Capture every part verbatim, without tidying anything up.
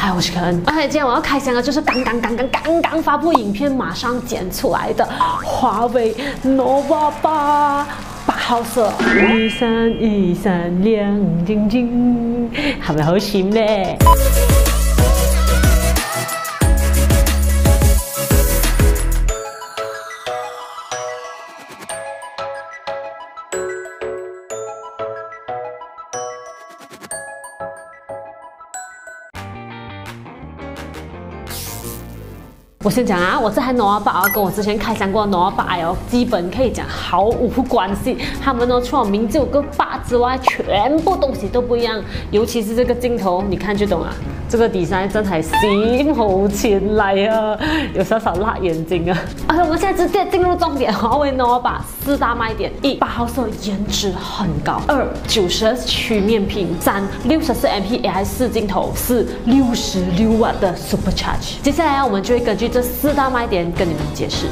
嗨，我是肯。OK， 今天我要开箱的就是刚刚刚刚刚刚发布影片马上剪出来的华为 Nova 八八號色，一閃一閃亮晶晶，係咪好閃咧？ 我先讲啊，我这台 Nova 八跟我之前开箱过的 Nova 八 L 基本可以讲毫无关系。他们呢，除了名字有个八之外，全部东西都不一样。尤其是这个镜头，你看就懂了。这个 design 真係史無前例啊，有少少辣眼睛啊。OK， 我们现在直接进入重点，华为 Nova 八四大卖点：一、八號色颜值很高；二、九十赫兹曲面屏；三、六十四 M P A I 四镜头；四、六十六瓦的 Supercharge。接下来我们就会根据这四大卖点跟你们解释。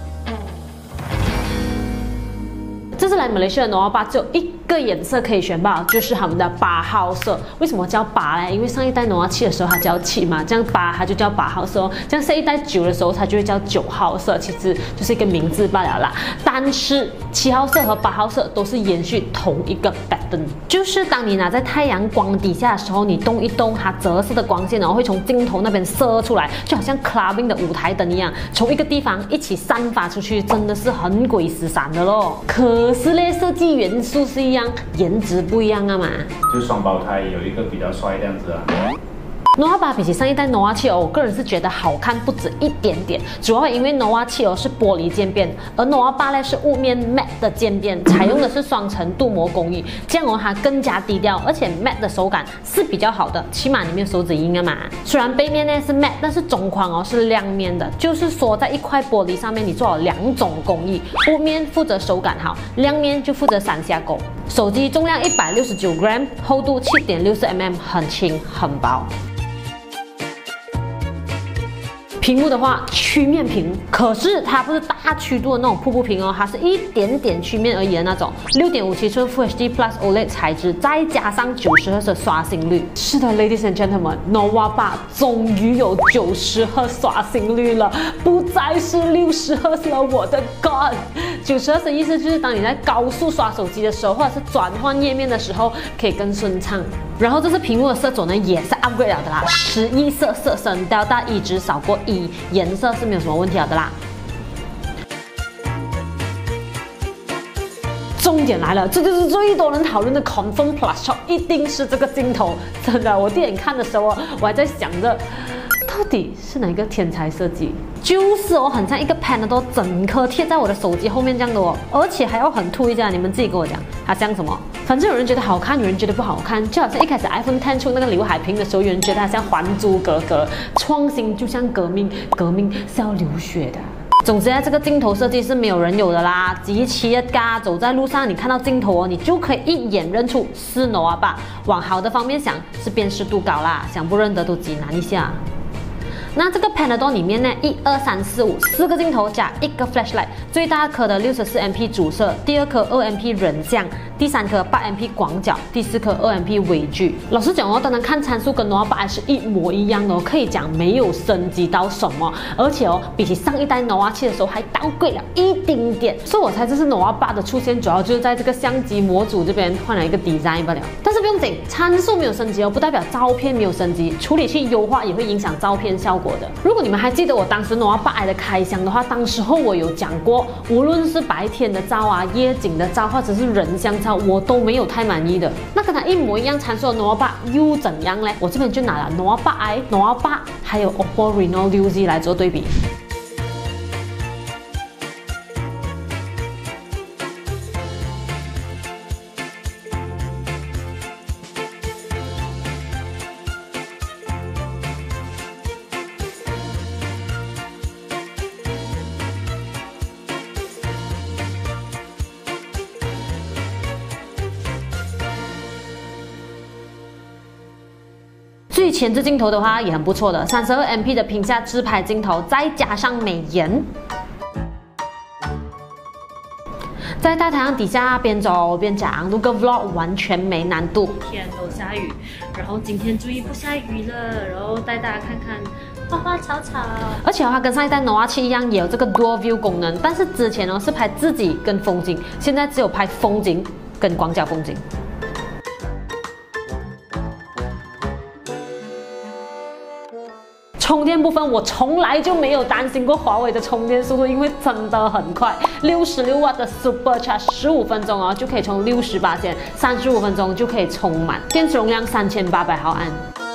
这次来马来西亚的 Nova 八只有一个颜色可以选吧，就是他们的八號色。为什么叫八呢？因为上一代 Nova 七的时候它叫七嘛，这样八它就叫八號色哦。这样下一代九的时候它就会叫九號色，其实就是一个名字罢了啦。但是七號色和八號色都是延续同一个 pattern， 就是当你拿在太阳光底下的时候，你动一动，它折射的光线然后会从镜头那边射出来，就好像 clubbing 的舞台灯一样，从一个地方一起散发出去，真的是很鬼死闪的咯。可是嘞，设计元素是一样，颜值不一样啊嘛。 就是双胞胎有一个比较帅这样子啊。 Nova 八比起上一代 Nova 七哦，我个人是觉得好看不止一点点，主要因为 Nova 七哦是玻璃渐变，而 Nova 八呢是雾面 matte 的渐变，采用的是双层镀膜工艺，这样哦它更加低调，而且 matte 的手感是比较好的，起码你没有手指印啊嘛。虽然背面呢是 matte， 但是中框哦是亮面的，就是说在一块玻璃上面你做了两种工艺，雾面负责手感好，亮面就负责闪下钩。手机重量一百六十九 gram， 厚度 七点六四 mm， 很轻很薄。 屏幕的话，曲面屏，可是它不是大曲度的那种瀑布屏哦，它是一点点曲面而已的那种。六点五七寸 Full H D Plus O L E D 材质，再加上九十赫兹的刷新率。是的 ，Ladies and Gentlemen，Nova 八终于有九十赫兹刷新率了，不再是六十赫兹了。我的 God， 九十赫兹的意思就是当你在高速刷手机的时候，或者是转换页面的时候，可以更顺畅。 然后这次屏幕的色准呢，也是 upgrade 了的啦，十一色色深 ，Delta 一值少过一，颜色是没有什么问题了的啦。重点来了，这就是最多人讨论的 Confirm Plus Shot， 一定是这个镜头。真的，我第一眼看的时候，我还在想着，到底是哪一个天才设计？就是哦，很像一个 panel 都整颗贴在我的手机后面这样的哦，而且还要很凸一下，你们自己跟我讲，它像什么？ 反正有人觉得好看，有人觉得不好看，就好像一开始 iPhone 十出那个刘海屏的时候，有人觉得它像《还珠格格》，创新就像革命，革命是要流血的。总之啊，这个镜头设计是没有人有的啦，极其的嘎，走在路上你看到镜头哦，你就可以一眼认出是 Nova 八。往好的方面想，是辨识度高啦，想不认得都极难一下。 那这个 Panadol 里面呢，一二三四五四个镜头加一个 flashlight， 最大颗的六十四 M P 主摄，第二颗二 M P 人像，第三颗八 M P 广角，第四颗二 M P 微距。老实讲哦，单单看参数跟 Nova 八是一模一样的哦，可以讲没有升级到什么，而且哦，比起上一代 Nova 七的时候还downgrade了一丁点，所以我猜这是 Nova 八的出现主要就是在这个相机模组这边换了一个 design 罢了。但是不用紧，参数没有升级哦，不代表照片没有升级，处理器优化也会影响照片效果。 如果你们还记得我当时 Nova 八 I 的开箱的话，当时候我有讲过，无论是白天的照啊、夜景的照，或者是人像照，我都没有太满意的。那跟它一模一样参数的 Nova 八又怎样呢？我这边就拿了 Nova 八 I、Nova 八还有 Oppo Reno 六 Z 来做对比。 最前置镜头的话也很不错的， 三十二 M P 的屏下自拍镜头，再加上美颜。 在大太阳底下边走边讲，录个 vlog 完全没难度。天都下雨，然后今天注意不下雨了，然后带大家看看花花草草。而且它跟上一代 Nova 七一样，也有这个 Dual View 功能，但是之前呢是拍自己跟风景，现在只有拍风景跟广角风景。充电部分，我从来就没有担心过华为的充电速度，因为真的很快，六十六瓦的 Super Charge， 十五分钟哦就可以充六十八千，三十五分钟就可以充满，电池容量三千八百毫安。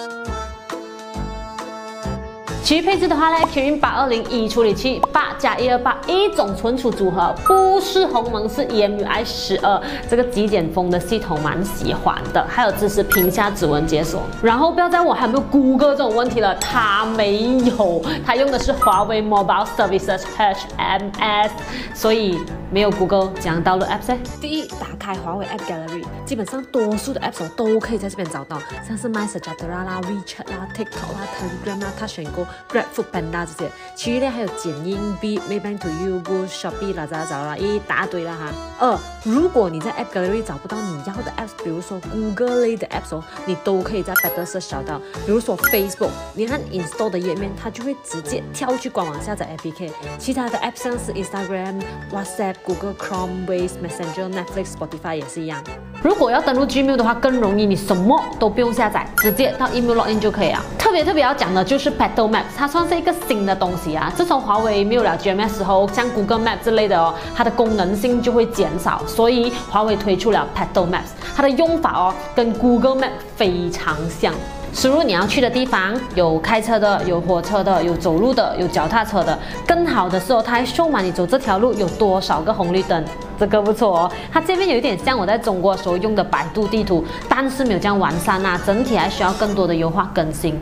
其余配置的话呢 ，Kirin 八二零一处理器，八加一二八一种存储组合，不是鸿蒙，是 E M U I 十二，这个极简风的系统蛮喜欢的，还有支持屏下指纹解锁。然后不要再问我还有没有谷歌这种问题了，它没有，它用的是华为 Mobile Services H M S， 所以没有谷歌怎样 download apps 呢？第一，打开华为 App Gallery， 基本上多数的 apps 都可以在这边找到，像是 MySejahtera 啦、WeChat 啦、TikTok 啦、Telegram 啦、Touch and Go、GrabFoodPanda 这些。其余呢还有剪映、Beat、Maybank to You、Boost、Shopee、Lazada 找啦一大堆啦哈。二，如果你在 App Gallery 找不到你要的 apps， 比如说谷歌类的 apps 哦，你都可以在 Better Search 找到。比如说 Facebook， 你按 Install 的页面，它就会直接跳去官网下载 A P K。其他的 app 像是 Instagram、WhatsApp、Google Chrome、Waze、Messenger、Netflix、Spotify 也是一样。如果要登录 Gmail 的话，更容易，你什么都不用下载，直接到 email login 就可以了。特别特别要讲的就是 Petal Maps， 它算是一个新的东西啊。自从华为没有了 G M S 后，像 Google Map 之类的哦，它的功能性就会减少，所以华为推出了 Petal Maps， 它的用法哦跟 Google Map 非常像。输入你要去的地方，有开车的，有火车的，有走路的，有脚踏车的。更好的是哦，它还秀满你走这条路有多少个红绿灯，这个不错哦。它这边有一点像我在中国时候用的百度地图，但是没有这样完善啊，整体还需要更多的优化更新。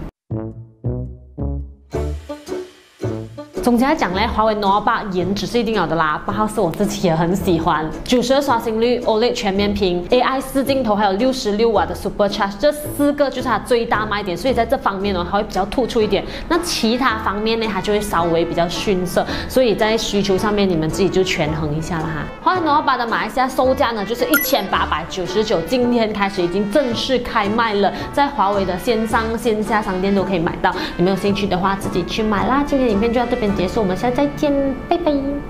总结来讲呢，华为 Nova 八颜值是一定有的啦，八号是我自己也很喜欢，九十二刷新率 O L E D 全面屏 A I 四镜头，还有六十六瓦的 Super Charge， 这四个就是它最大卖点，所以在这方面呢，它会比较突出一点。那其他方面呢，它就会稍微比较逊色，所以在需求上面你们自己就权衡一下了哈。华为 Nova 八的马来西亚售价呢就是一千八百九十九，今天开始已经正式开卖了，在华为的线上线下商店都可以买到，你们有兴趣的话自己去买啦。今天影片就到这边结束，我们下次再见，拜拜。